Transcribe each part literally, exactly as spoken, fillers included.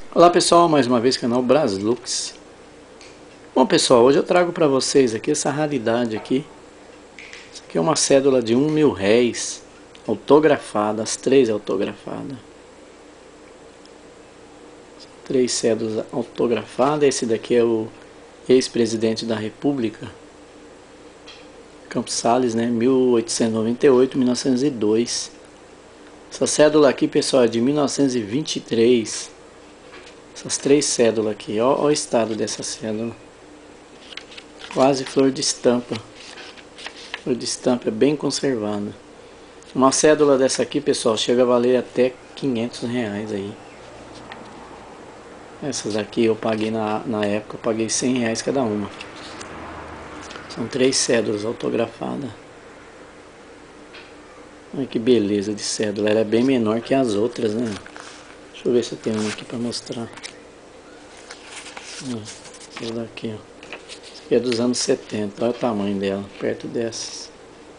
Olá pessoal, mais uma vez canal Braslux. Bom pessoal, hoje eu trago para vocês aqui essa raridade aqui. Isso aqui é uma cédula de um mil réis, autografada, as três autografadas. Três cédulas autografadas. Esse daqui é o ex-presidente da República, Campos Salles, né? mil oitocentos e noventa e oito a mil novecentos e dois. Essa cédula aqui, pessoal, é de mil novecentos e vinte e três. Essas três cédulas aqui, ó, ó o estado dessa cédula. Quase flor de estampa. Flor de estampa é bem conservada. Uma cédula dessa aqui, pessoal, chega a valer até quinhentos reais aí. Essas aqui eu paguei na, na época, eu paguei cem reais cada uma. São três cédulas autografadas. Olha que beleza de cédula, ela é bem menor que as outras, né? Deixa eu ver se eu tenho uma aqui para mostrar. Essa daqui, ó. Essa aqui é dos anos setenta. Olha o tamanho dela, perto dessas.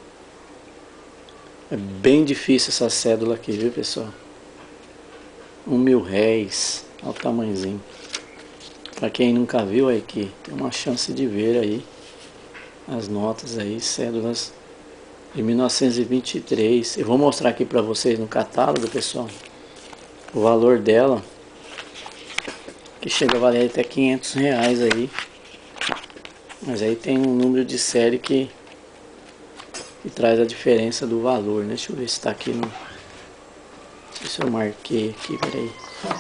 É bem difícil essa cédula aqui, viu pessoal? Um mil réis. Olha o tamanhozinho. Para quem nunca viu aí, que tem uma chance de ver aí as notas aí, cédulas de mil novecentos e vinte e três. Eu vou mostrar aqui para vocês no catálogo, pessoal, o valor dela, que chega a valer até quinhentos reais aí. Mas aí tem um número de série que, que traz a diferença do valor, né? Deixa eu ver se está aqui no... Não sei se eu marquei aqui, peraí.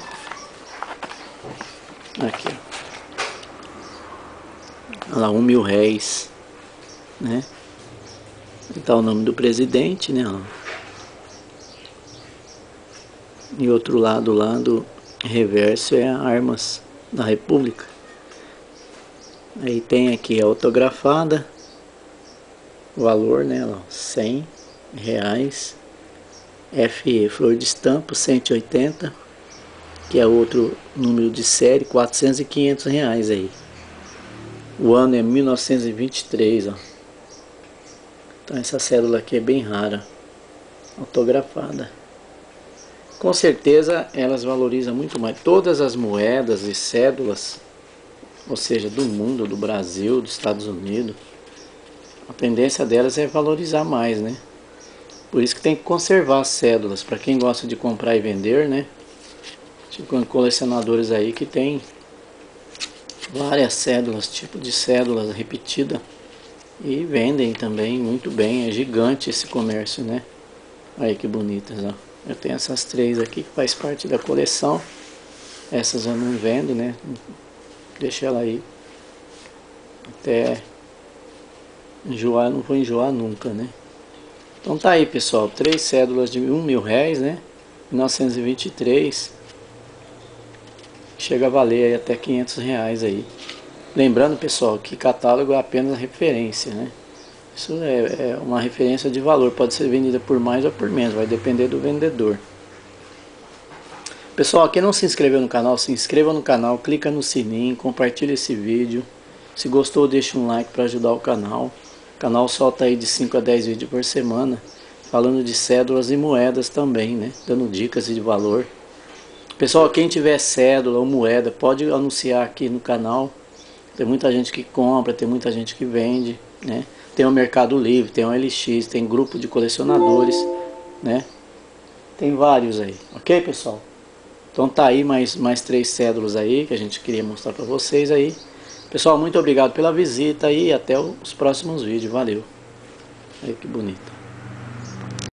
Aqui, ó. Olha lá, um mil réis, né? Tá o nome do presidente, né? Ó. E outro lado, lá do reverso, é armas da República. Aí tem aqui a autografada, o valor, né? Ó, cem reais. F E, flor de estampa, cento e oitenta, que é outro número de série, quatrocentos e quinhentos reais aí. O ano é mil novecentos e vinte e três, ó. Então essa cédula aqui é bem rara, autografada. Com certeza elas valorizam muito mais. Todas as moedas e cédulas, ou seja, do mundo, do Brasil, dos Estados Unidos, a tendência delas é valorizar mais, né? Por isso que tem que conservar as cédulas, para quem gosta de comprar e vender, né? Tipo colecionadores aí que tem várias cédulas, tipo de cédulas repetida, e vendem também muito bem. É gigante esse comércio, né? Aí que bonitas, ó. Eu tenho essas três aqui que faz parte da coleção. Essas eu não vendo, né? Deixa ela aí até enjoar, eu não vou enjoar nunca, né? Então tá aí, pessoal, três cédulas de um mil réis, né? mil novecentos e vinte e três. Chega a valer aí até quinhentos reais aí. Lembrando, pessoal, que catálogo é apenas referência, né? Isso é, é uma referência de valor, pode ser vendida por mais ou por menos, vai depender do vendedor. Pessoal, quem não se inscreveu no canal, se inscreva no canal, clica no sininho, compartilha esse vídeo. Se gostou, deixa um like para ajudar o canal. O canal solta aí de cinco a dez vídeos por semana, falando de cédulas e moedas também, né? Dando dicas de valor. Pessoal, quem tiver cédula ou moeda, pode anunciar aqui no canal. Tem muita gente que compra, tem muita gente que vende, né? Tem o Mercado Livre, tem o L X, tem grupo de colecionadores, né? Tem vários aí, ok, pessoal? Então tá aí mais, mais três cédulas aí que a gente queria mostrar para vocês aí. Pessoal, muito obrigado pela visita e até os próximos vídeos. Valeu. Aí que bonito.